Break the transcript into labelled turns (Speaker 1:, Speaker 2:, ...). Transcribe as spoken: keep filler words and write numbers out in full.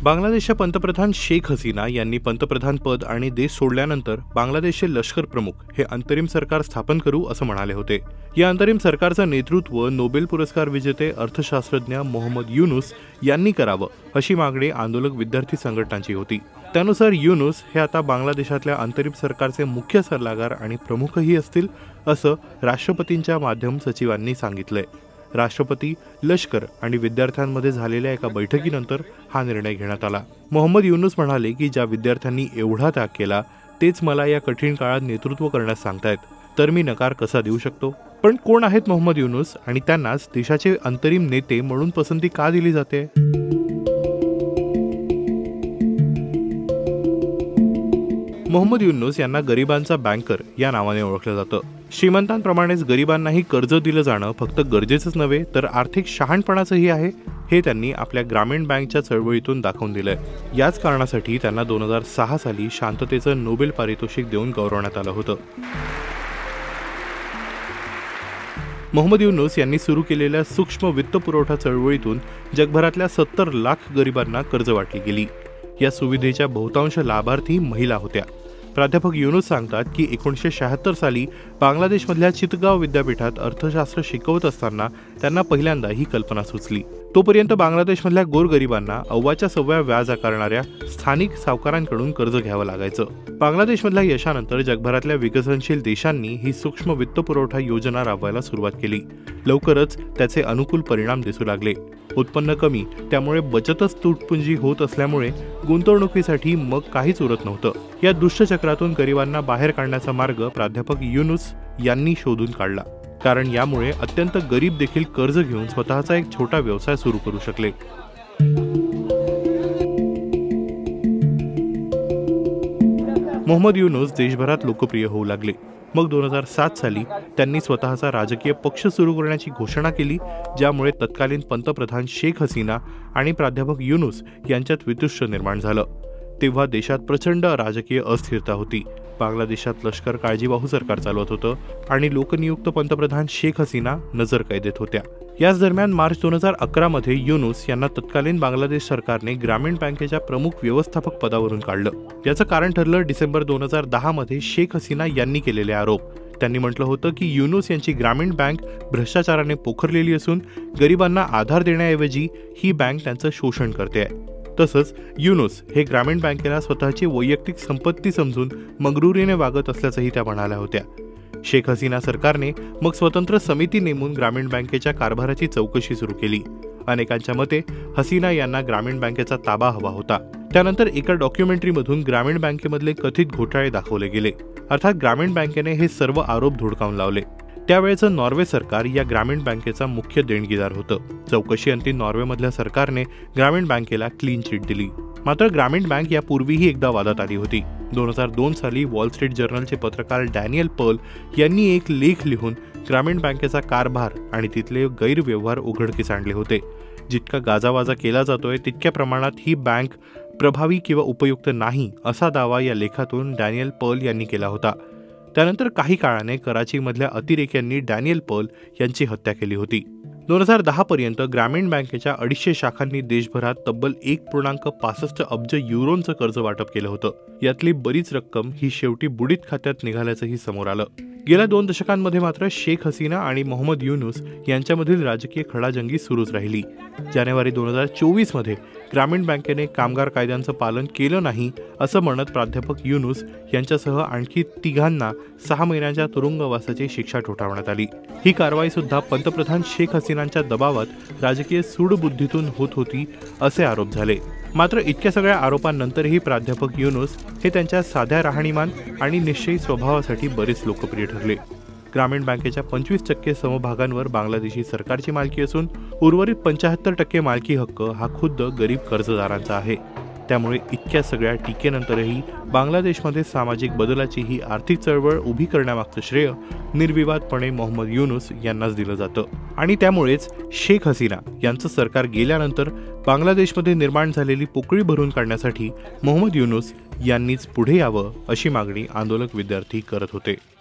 Speaker 1: बांगलादेशच्या पंतप्रधान शेख हसीना यांनी पंतप्रधान पद आणि देश सोडल्यानंतर बांगलादेशचे लष्कर प्रमुख हे अंतरिम सरकार स्थापन करू असं म्हणाले होते। या अंतरिम सरकारचं नेतृत्व नोबेल पुरस्कार विजेते अर्थशास्त्रज्ञ मोहम्मद युनुस यांनी करावं अशी मागणी आंदोलक विद्यार्थी संघटनांची होती। त्यानुसार युनुस हे आता बांगलादेशातल्या अंतरिम सरकारचे मुख्य सल्लागार आणि प्रमुखही असतील असं राष्ट्रपतींच्या माध्यम सचिवांनी सांगितलंय। राष्ट्रपती, लष्कर आणि विद्यार्थ्यांमध्ये झालेल्या एका बैठकीनंतर हा निर्णय घेण्यात आला। मोहम्मद युनुस म्हणाले की ज्या विद्यार्थ्यांनी एवढा त्याग केला तेच मला या कठीण काळात नेतृत्व करण्यास सांगतायत, तर मी नकार कसा देऊ शकतो? पण कोण आहेत मोहम्मद युनुस आणि त्यांनाच देशाचे अंतरिम नेते म्हणून पसंती का दिली जाते? मोहम्मद युनुस यांना गरिबांचा बँकर या नावाने ओळखलं जातं। श्रीमंतांप्रमाणेच गरिबांनाही कर्ज दिलं जाणं फक्त गरजेचंच नव्हे तर आर्थिक शहाणपणाचंही आहे, हे त्यांनी आपल्या ग्रामीण बँकच्या चळवळीतून दाखवून दिलंय। याच कारणासाठी त्यांना दोन हजार सहा साली शांततेचं नोबेल पारितोषिक देऊन गौरवण्यात आलं होतं। मोहम्मद युनुस यांनी सुरू केलेल्या सूक्ष्म वित्तपुरवठा चळवळीतून जगभरातल्या सत्तर लाख गरिबांना कर्ज वाटली गेली। या सुविधेच्या बहुतांश लाभार्थी महिला होत्या। प्राध्यापक युनुस सांगतात की एकोणीसशे शहात्तर साली बांगलादेशमधल्या चितगाव विद्यापीठात अर्थशास्त्र शिकवत असताना त्यांना पहिल्यांदा ही कल्पना सुचली। तोपर्यंत बांगलादेशमधल्या गोरगरिबांना अव्वाच्या सव्वा व्याज आकारणाऱ्या स्थानिक सावकारांकडून कर्ज घ्यावं लागायचं। बांगलादेशमधल्या यशानंतर जगभरातल्या विकसनशील देशांनी ही सूक्ष्म वित्तपुरवठा योजना राबवायला सुरुवात केली। लवकरच त्याचे अनुकूल परिणाम दिसू लागले। उत्पन्न कमी, त्यामुळे बचतच तुटपुंजी होत असल्यामुळे गुंतवणुकीसाठी मग काहीच उरत नव्हतं। या दुष्टचक्रातून गरिबांना बाहेर काढण्याचा मार्ग प्राध्यापक युनुस यांनी शोधून काढला, कारण यामुळे अत्यंत गरीब देखील कर्ज घेऊन स्वतःचा एक छोटा व्यवसाय सुरू करू शकले। मोहम्मद युनुस देशभरात लोकप्रिय होऊ लागले। मग दोन हजार सात साली त्यांनी स्वतःचा राजकीय पक्ष सुरू करण्याची घोषणा केली, ज्यामुळे तत्कालीन पंतप्रधान शेख हसीना आणि प्राध्यापक युनुस यांच्यात वितुष्य निर्माण झालं। तेव्हा देशात प्रचंड राजकीय अस्थिरता होती। बांगलादेशात लष्कर काळजीवाहू सरकार चालवत होतं आणि लोकनियुक्त पंतप्रधान शेख हसीना नजरकैदेत होत्या। याच दरम्यान मार्च दोन हजार अकरा मध्ये युनुस यांना तत्कालीन बांगलादेश सरकारने ग्रामीण बँकेच्या प्रमुख व्यवस्थापक पदावरून काढलं। याचं कारण ठरलं डिसेंबर दोन हजार दहा मध्ये शेख हसीना यांनी केलेले आरोप। त्यांनी म्हटलं होतं की युनुस यांची ग्रामीण बँक भ्रष्टाचाराने पोखरलेली असून गरिबांना आधार देण्याऐवजी ही बँक त्यांचं शोषण करते। तसंच युनुस हे ग्रामीण बँकेला स्वतःची वैयक्तिक संपत्ती समजून मगरुरीने वागत असल्याचंही त्या म्हणाल्या होत्या। शेख हसीना सरकारने मग स्वतंत्र समिती नेमून ग्रामीण बँकेच्या कारभाराची चौकशी सुरू केली। अनेकांच्या मते हसीना यांना ग्रामीण बँकेचा ताबा हवा होता। त्यानंतर एका डॉक्युमेंटरीमधून ग्रामीण बँकेमधले कथित घोटाळे दाखवले गेले। अर्थात ग्रामीण बँकेने हे सर्व आरोप धुडकावून लावले। त्यावेळेचं नॉर्वे सरकार या ग्रामीण बँकेचा मुख्य देणगीदार होतं। चौकशी अंती नॉर्वेमधल्या सरकारने ग्रामीण बँकेला क्लीन चिट दिली। मात्र ग्रामीण बँक यापूर्वीही एकदा वादात आली होती। दोन हजार दोन साली वॉल स्ट्रीट जर्नलचे पत्रकार डॅनियल पर्ल यांनी एक लेख लिहून ग्रामीण बँकेचा कारभार आणि तिथले गैरव्यवहार उघडकीस आणले होते। जितका गाजावाजा केला जातोय तितक्या प्रमाणात ही बँक प्रभावी किंवा उपयुक्त नाही असा दावा या लेखातून डॅनियल पर्ल यांनी केला होता। त्यानंतर काही काळाने कराचीमधल्या अतिरेक्यांनी डॅनियल पर्ल यांची हत्या केली होती। दोन हजार दहा पर्यंत ग्रामीण बँकेच्या अडीचशे शाखांनी देशभरात तब्बल एक पूर्णांक पासष्ट अब्ज युरोंचं कर्ज वाटप केलं होतं। यातली बरीच रक्कम ही शेवटी बुडीत खात्यात निघाल्याचंही समोर आलं। गेल्या दोन दशकांमध्ये मात्र शेख हसीना आणि मोहम्मद युनुस यांच्यामधील राजकीय खडाजंगी सुरूच राहिली। जानेवारी दोन हजार चोवीस मध्ये ग्रामीण बँकेने कामगार कायद्यांचं पालन केलं नाही असं म्हणत प्राध्यापक युनुस यांच्यासह आणखी तिघांना सहा महिन्यांच्या तुरुंगवासाची शिक्षा ठोठावण्यात आली। ही कारवाई सुद्धा पंतप्रधान शेख हसीनांच्या दबावात राजकीय सूडबुद्धीतून होत होती असे आरोप झाले। मात्र इतक्या सगळ्या आरोपांनंतरही प्राध्यापक युनुस हे त्यांच्या साध्या राहणीमान आणि निश्चयी स्वभावासाठी बरेच लोकप्रिय ठरले। ग्रामीण बँकेच्या पंचवीस टक्के समभागांवर बांगलादेशी सरकारची मालकी असून उर्वरित पंच्याहत्तर टक्के मालकी हक्क हा खुद्द गरीब कर्जदारांचा आहे। त्यामुळे इतक्या सगळ्या टीकेनंतरही बांगलादेशमध्ये सामाजिक बदलाची ही आर्थिक चळवळ उभी करण्यामागचं श्रेय निर्विवादपणे मोहम्मद युनुस यांनाच दिलं जातं। आणि त्यामुळेच शेख हसीना यांचं सरकार गेल्यानंतर बांगलादेशमध्ये निर्माण झालेली पोकळी भरून काढण्यासाठी मोहम्मद युनुस यांनीच पुढे यावं अशी मागणी आंदोलक विद्यार्थी करत होते।